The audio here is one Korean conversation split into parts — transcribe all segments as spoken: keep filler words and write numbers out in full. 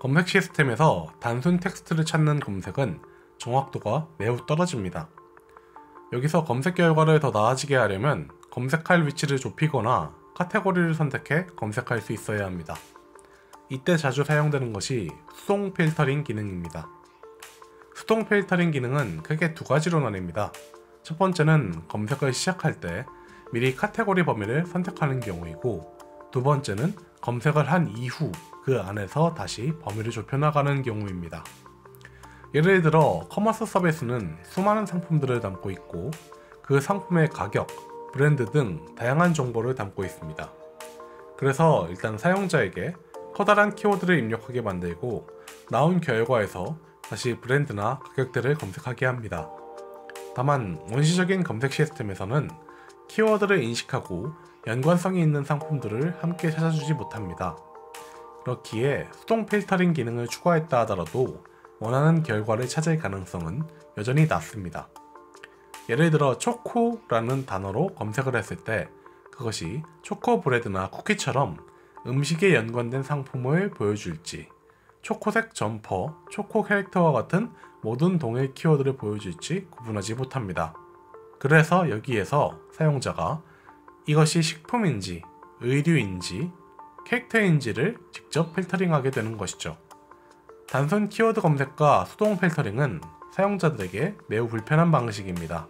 검색 시스템에서 단순 텍스트를 찾는 검색은 정확도가 매우 떨어집니다. 여기서 검색 결과를 더 나아지게 하려면 검색할 위치를 좁히거나 카테고리를 선택해 검색할 수 있어야 합니다. 이때 자주 사용되는 것이 수동 필터링 기능입니다. 수동 필터링 기능은 크게 두 가지로 나뉩니다. 첫 번째는 검색을 시작할 때 미리 카테고리 범위를 선택하는 경우이고, 두 번째는 검색을 한 이후 그 안에서 다시 범위를 좁혀나가는 경우입니다. 예를 들어 커머스 서비스는 수많은 상품들을 담고 있고 그 상품의 가격, 브랜드 등 다양한 정보를 담고 있습니다. 그래서 일단 사용자에게 커다란 키워드를 입력하게 만들고 나온 결과에서 다시 브랜드나 가격대를 검색하게 합니다. 다만 원시적인 검색 시스템에서는 키워드를 인식하고 연관성이 있는 상품들을 함께 찾아주지 못합니다. 그렇기에 수동 필터링 기능을 추가했다 하더라도 원하는 결과를 찾을 가능성은 여전히 낮습니다. 예를 들어 초코라는 단어로 검색을 했을 때 그것이 초코브레드나 쿠키처럼 음식에 연관된 상품을 보여줄지, 초코색 점퍼, 초코 캐릭터와 같은 모든 동일 키워드를 보여줄지 구분하지 못합니다. 그래서 여기에서 사용자가 이것이 식품인지, 의류인지, 캐릭터인지를 직접 필터링하게 되는 것이죠. 단순 키워드 검색과 수동 필터링은 사용자들에게 매우 불편한 방식입니다.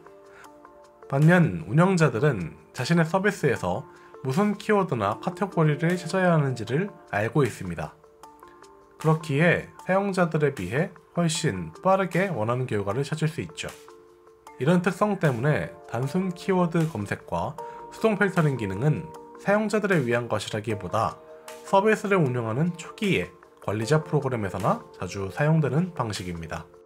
반면 운영자들은 자신의 서비스에서 무슨 키워드나 카테고리를 찾아야 하는지를 알고 있습니다. 그렇기에 사용자들에 비해 훨씬 빠르게 원하는 결과를 찾을 수 있죠. 이런 특성 때문에 단순 키워드 검색과 수동 필터링 기능은 사용자들을 위한 것이라기보다 서비스를 운영하는 초기에 관리자 프로그램에서나 자주 사용되는 방식입니다.